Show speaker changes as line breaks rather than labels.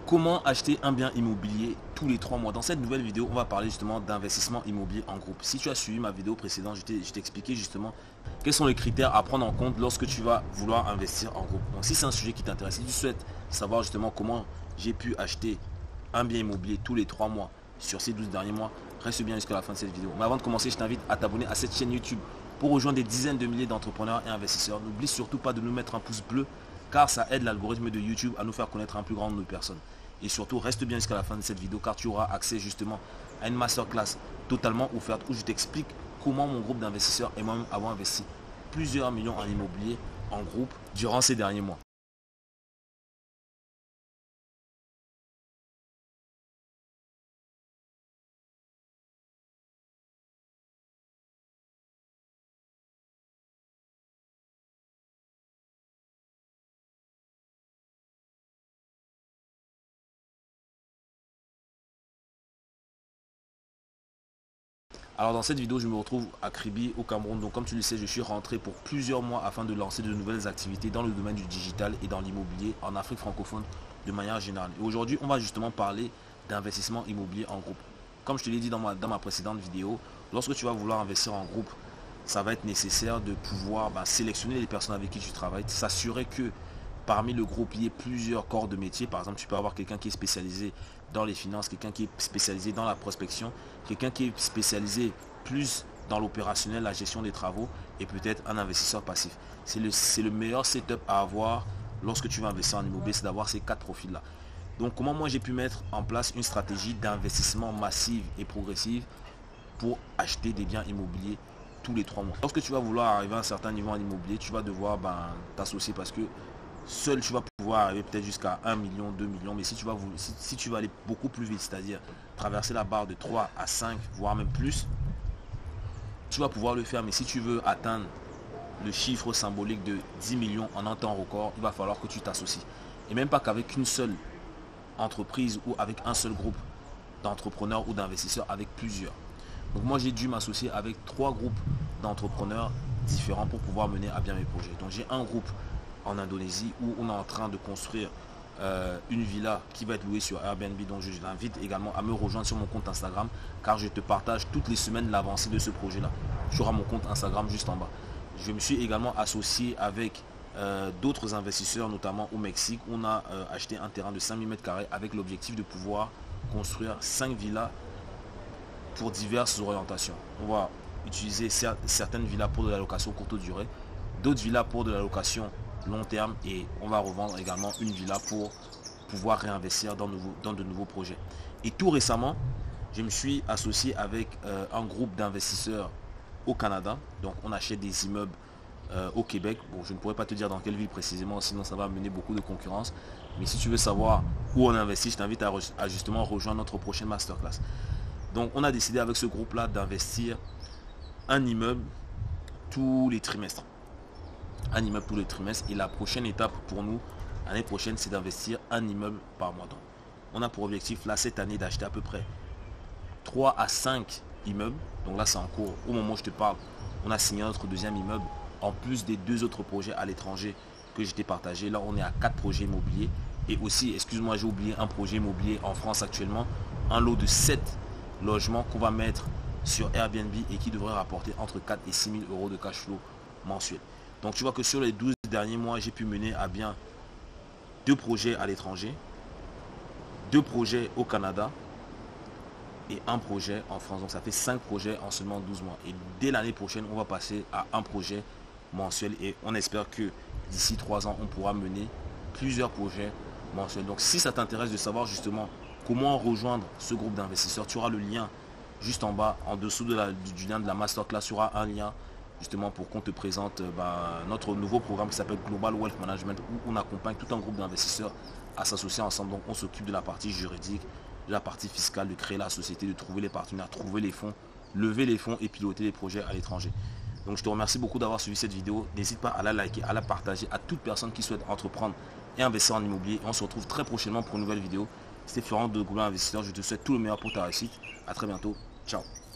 Comment acheter un bien immobilier tous les 3 mois? Dans cette nouvelle vidéo, on va parler justement d'investissement immobilier en groupe. Si tu as suivi ma vidéo précédente, je t'ai expliqué justement quels sont les critères à prendre en compte lorsque tu vas vouloir investir en groupe. Donc si c'est un sujet qui t'intéresse, si tu souhaites savoir justement comment j'ai pu acheter un bien immobilier tous les 3 mois sur ces 12 derniers mois, reste bien jusqu'à la fin de cette vidéo. Mais avant de commencer, je t'invite à t'abonner à cette chaîne YouTube pour rejoindre des dizaines de milliers d'entrepreneurs et investisseurs. N'oublie surtout pas de nous mettre un pouce bleu car ça aide l'algorithme de YouTube à nous faire connaître un plus grand nombre de personnes. Et surtout, reste bien jusqu'à la fin de cette vidéo car tu auras accès justement à une masterclass totalement offerte où je t'explique comment mon groupe d'investisseurs et moi-même avons investi plusieurs millions en immobilier en groupe durant ces derniers mois. Alors dans cette vidéo, je me retrouve à Kribi au Cameroun. Donc comme tu le sais, je suis rentré pour plusieurs mois afin de lancer de nouvelles activités dans le domaine du digital et dans l'immobilier en Afrique francophone de manière générale. Et aujourd'hui, on va justement parler d'investissement immobilier en groupe. Comme je te l'ai dit dans ma précédente vidéo, lorsque tu vas vouloir investir en groupe, ça va être nécessaire de pouvoir sélectionner les personnes avec qui tu travailles, s'assurer que parmi le groupe, il y ait plusieurs corps de métier. Par exemple, tu peux avoir quelqu'un qui est spécialisé dans les finances, quelqu'un qui est spécialisé dans la prospection, quelqu'un qui est spécialisé plus dans l'opérationnel, la gestion des travaux et peut-être un investisseur passif. C'est le meilleur setup à avoir lorsque tu vas investir en immobilier, c'est d'avoir ces 4 profils-là. Donc, comment moi j'ai pu mettre en place une stratégie d'investissement massive et progressive pour acheter des biens immobiliers tous les 3 mois. Lorsque tu vas vouloir arriver à un certain niveau en immobilier, tu vas devoir t'associer parce que seul tu vas pouvoir arriver peut-être jusqu'à 1 million, 2 millions, mais si tu vas aller beaucoup plus vite, c'est-à-dire traverser la barre de 3 à 5, voire même plus, tu vas pouvoir le faire. Mais si tu veux atteindre le chiffre symbolique de 10 millions en un temps record, il va falloir que tu t'associes. Et même pas qu'avec une seule entreprise ou avec un seul groupe d'entrepreneurs ou d'investisseurs, avec plusieurs. Donc moi j'ai dû m'associer avec 3 groupes d'entrepreneurs différents pour pouvoir mener à bien mes projets. Donc j'ai un groupe en Indonésie où on est en train de construire une villa qui va être louée sur Airbnb. Donc je t'invite également à me rejoindre sur mon compte Instagram car je te partage toutes les semaines l'avancée de ce projet là. Tu auras mon compte Instagram juste en bas. Je me suis également associé avec d'autres investisseurs, notamment au Mexique. On a acheté un terrain de 5000 m² avec l'objectif de pouvoir construire 5 villas pour diverses orientations. On va utiliser certaines villas pour de la location courte durée, d'autres villas pour de la location long terme et on va revendre également une villa pour pouvoir réinvestir dans de nouveaux projets. Et tout récemment, je me suis associé avec un groupe d'investisseurs au Canada. Donc on achète des immeubles au Québec. Bon, je ne pourrais pas te dire dans quelle ville précisément, sinon ça va amener beaucoup de concurrence. Mais si tu veux savoir où on investit, je t'invite à justement rejoindre notre prochaine masterclass. Donc on a décidé avec ce groupe-là d'investir un immeuble tous les trimestres. Un immeuble tous les trimestres. Et la prochaine étape pour nous, l'année prochaine, c'est d'investir un immeuble par mois. Donc, on a pour objectif là cette année d'acheter à peu près 3 à 5 immeubles. Donc là c'est en cours. Au moment où je te parle, on a signé notre deuxième immeuble. En plus des 2 autres projets à l'étranger que je t'ai partagé. Là on est à 4 projets immobiliers. Et aussi, excuse-moi, j'ai oublié un projet immobilier en France actuellement. Un lot de 7 logements qu'on va mettre sur Airbnb et qui devrait rapporter entre 4 et 6 000 euros de cash flow mensuel. Donc tu vois que sur les 12 derniers mois, j'ai pu mener à bien 2 projets à l'étranger, 2 projets au Canada et un projet en France. Donc ça fait 5 projets en seulement 12 mois. Et dès l'année prochaine, on va passer à un projet mensuel et on espère que d'ici 3 ans, on pourra mener plusieurs projets mensuels. Donc si ça t'intéresse de savoir justement comment rejoindre ce groupe d'investisseurs, tu auras le lien juste en bas, en dessous du lien de la masterclass, il y aura un lien justement pour qu'on te présente notre nouveau programme qui s'appelle Global Wealth Management où on accompagne tout un groupe d'investisseurs à s'associer ensemble. Donc on s'occupe de la partie juridique, de la partie fiscale, de créer la société, de trouver les partenaires, trouver les fonds, lever les fonds et piloter les projets à l'étranger. Donc je te remercie beaucoup d'avoir suivi cette vidéo. N'hésite pas à la liker, à la partager à toute personne qui souhaite entreprendre et investir en immobilier. Et on se retrouve très prochainement pour une nouvelle vidéo. C'était Florent de Global Investisseur. Je te souhaite tout le meilleur pour ta réussite. À très bientôt. Ciao.